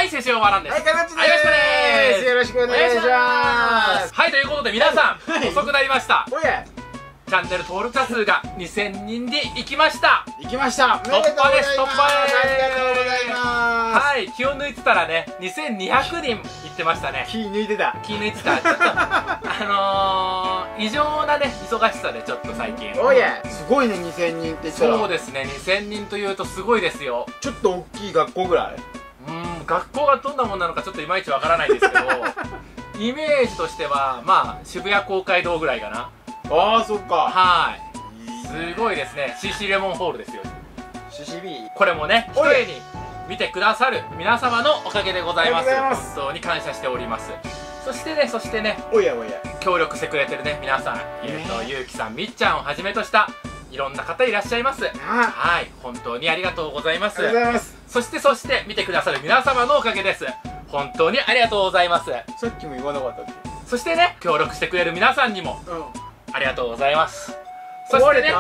はい、セシオバランです。 はい、かなちでーす。 よろしくお願いします。 はい、ということで皆さん、 はい遅くなりました。 おやチャンネル登録者数が2000人に行きました。 行きました。 突破です、突破です。 ありがとうございます。 はい、気を抜いてたらね、2200人行ってましたね。 気抜いてた。 気抜いてた。ちょっと異常なね、忙しさでちょっと最近。 おやすごいね、2000人って言ったら。 そうですね、2000人というとすごいですよ。 ちょっと大きい学校ぐらい。 学校がどんなもんなのかちょっといまいちわからないんですけどイメージとしてはまあ渋谷公会堂ぐらいかな。 ああ、そっか。 はい、すごいですね。 CC レモンホールですよ。 CCB。 これもね、一重に見てくださる皆様のおかげでございます。 ありがとうございます。 本当に感謝しております。そしてねおやおや協力してくれてるね皆さん、ゆうきさん、みっちゃんをはじめとしたいろんな方いらっしゃいます。はい、本当にありがとうございます。 ありがとうございます。 そして見てくださる皆様のおかげです。本当にありがとうございます。 さっきも言わなかったっけ。 そしてね、協力してくれる皆さんにもありがとうございます。そ壊れしてね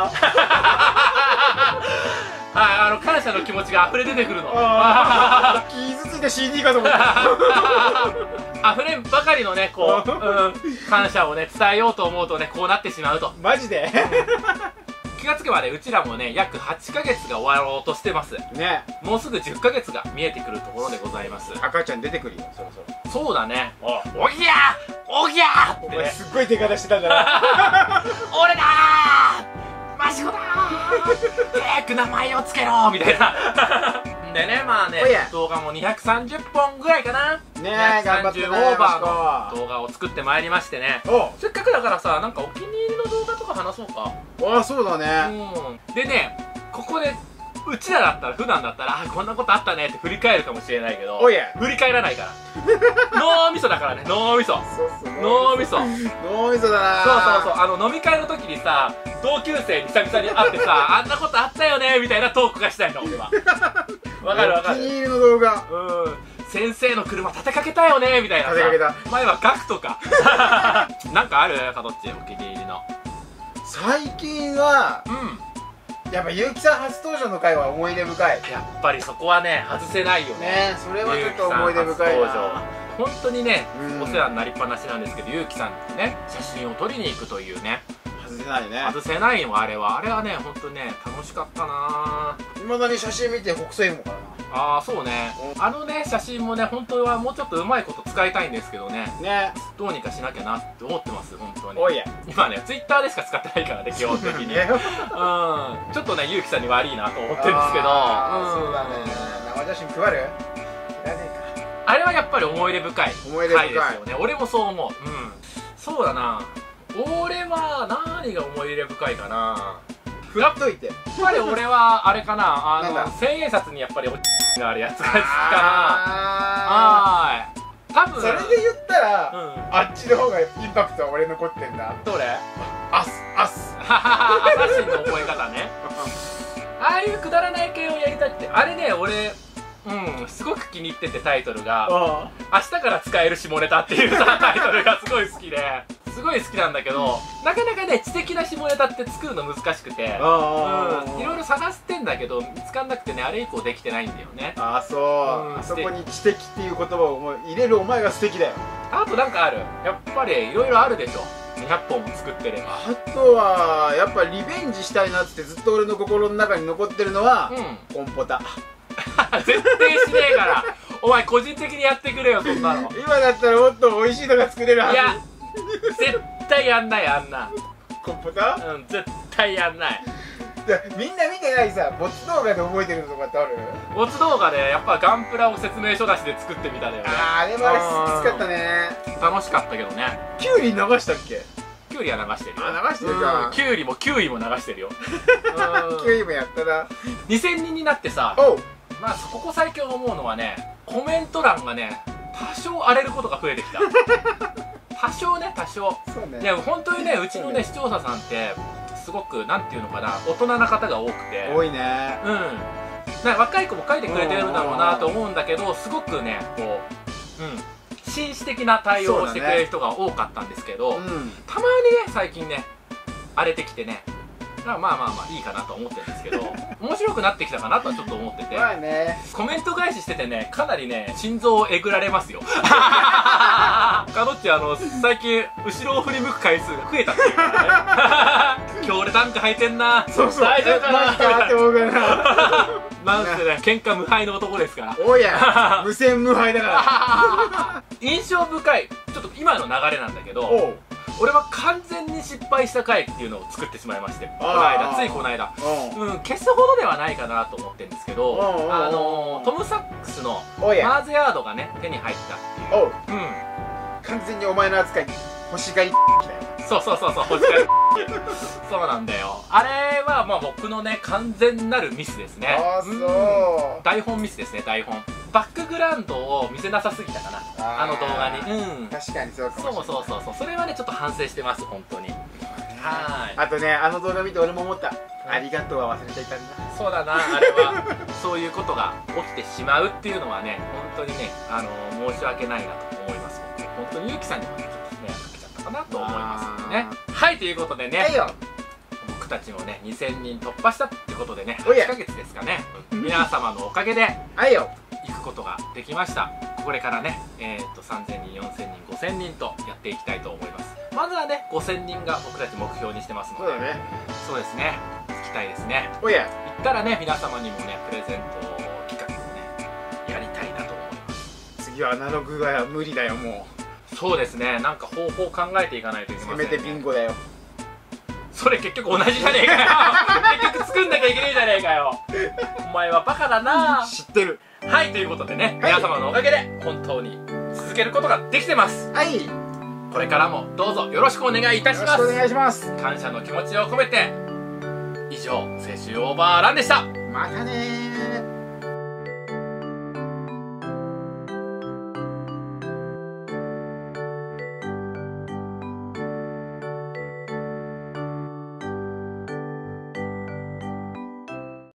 た。 感謝の気持ちが溢れ出てくるの。 傷ついた CD かと思った溢れんばかりのね、こう、感謝をね伝えようと思うとね、こうなってしまうと。 マジで気がつけばね、うちらもね約8ヶ月が終わろうとしてますね。 もうすぐ10ヶ月が見えてくるところでございます。 赤ちゃん出てくるよ、そろそろ。 そうだね。おぎゃーおぎゃーっおてね、 前すっごい手方してたんだな。 俺だーマシコだー早く名前をつけろーみたいなでね、まあね、動画も230本ぐらいかな。 ねえ、頑張ってね、 230オーバーの動画を作ってまいりましてね。せっかくだからさ、なんかお気に入りの動画とか話そうか。 ああ、そうだね。 でね、ここでうちらだったら、普段だったら、こんなことあったねって振り返るかもしれないけど、振り返らないから脳みそだからね、脳みそ。脳みそ脳みそだな。 そう、飲み会の時にさ、同級生に久々に会ってさ、あんなことあったよねみたいなトークがしたいの、俺は。わかるわかる。 お気に入りの動画。 先生の車立てかけたよねみたいなさ。 立てかけた。 前はガクとかなんかある？かどっちお気に入りの。 最近はやっぱゆうきさん初登場の回は思い出深い。 やっぱりそこはね、外せないよね。 それはちょっと思い出深いな。 本当にね、お世話になりっぱなしなんですけど、ゆうきさんとね、写真を撮りに行くというね、 外せないね。 外せないよ、あれはね、本当にね、楽しかったな。 未だに写真見て北斎もかな。 ああ、そうね。写真もね、本当はもうちょっとうまいこと使いたいんですけどね。どうにかしなきゃなって思ってます、本当に。今ね、Twitter でしか使ってないからね、基本的に。ちょっとね、ゆうきさんに悪いなと思ってるんですけど。 そうだね。生写真配る？ あれはやっぱり思い出深い回ですよね。俺もそう思う。そうだな。俺は何が思い入れ深いかな。 振っといて。 やっぱり俺はあれかな、千円札にやっぱりがあるやつが好きかな。はい。多分それで言ったら、あっちの方がインパクトは俺残ってんだ。 どれ？ アスアサシンの覚え方ね。ああいうくだらない系をやりたくて、あれね、俺すごく気に入ってて、タイトルが明日から使える下ネタっていうさ、タイトルがすごい好きで、すごい好きなんだけど、なかなかね、知的な下ネタって作るの難しくて、いろいろ探してんだけど見つかんなくてね、あれ以降できてないんだよね。 あそこに知的っていう言葉を入れるお前が素敵だよ。 あとなんかある？やっぱりいろいろあるでしょ、200本も作ってれば。 あとはやっぱリベンジしたいなってずっと俺の心の中に残ってるのはコンポタ。 絶対しねえからお前個人的にやってくれよ、そんなの。 今だったらもっと美味しいのが作れるはず。 いや絶対やんない、あんなコンポタ。 絶対やんない。 みんな見てないさ、ボツ動画で覚えてるのとかってある？ ボツ動画でやっぱガンプラを説明書出しで作ってみただよね。 あれもきつかったね。 楽しかったけどね。 キュウリ流したっけ？ キュウリは流してるよ。 流してるか。 キュウリもキウイも流してるよ。 キウイもやったな。 2000人になってさ、まあここ最近思うのはね、コメント欄がね、多少荒れることが増えてきた。多少ね、多少。いや本当にね、うちのね視聴者さんってすごくなんていうのかな、大人な方が多くて。 多いね。 若い子も書いてくれてるんだろうなと思うんだけど、すごくね、こう紳士的な対応をしてくれる人が多かったんですけど、たまにね、最近ね荒れてきてね、 まあまあまあいいかなと思ってるんですけど、面白くなってきたかなとはちょっと思ってて、 まあね、 コメント返ししててね、かなりね心臓をえぐられますよ。かのっち最近後ろを振り向く回数が増えたっていうからね。今日俺ダンク履いてんな、 そうそう、 大丈夫かなって思うからなんてね、喧嘩無敗の男ですから。 おや、無線無敗だから印象深いちょっと今の流れなんだけど、俺は完全に失敗した回っていうのを作ってしまいまして、ついこの間、消すほどではないかなと思ってるんですけど、トム・サックスのマーゼヤードがね手に入ったっていう。 完全にお前の扱いに欲しがりそう欲しがりそうなんだよ。あれはまあ僕のね完全なるミスですね。台本ミスですね。台本バックグラウンドを見せなさすぎたかな、あの動画に。 確かにそうかもしれない。 そうそれはねちょっと反省してます、本当に。はい。 あとね、あの動画見て俺も思った。ありがとうは忘れていたんだ。 そうだな、あれはそういうことが起きてしまうっていうのはね、本当にね申し訳ないなと思います。本当にゆうきさんにもねちょっと迷惑かけちゃったかなと思いますね。はい、ということでね、僕たちもね2000人突破したってことでね、8ヶ月ですかね、皆様のおかげで行くことができました。これからね3000人、4000人、5000人とやっていきたいと思います。まずはね5000人が僕たち目標にしてますので、そうですね、行きたいですね。行ったらね皆様にもねプレゼント企画をねやりたいなと思います。 次はアナログが無理だよ、もう。 そうですね、なんか方法を考えていかないといけませんね。 せめてビンゴだよ。 それ結局同じじゃねえかよ。結局作んなきゃいけねえじゃねえかよ。お前はバカだな。 知ってる。 はい、ということでね、皆様のおかげで本当に続けることができてます。これからもどうぞよろしくお願いいたします。 よろしくお願いします。 感謝の気持ちを込めて、以上青春オーバーランでした。 またねー。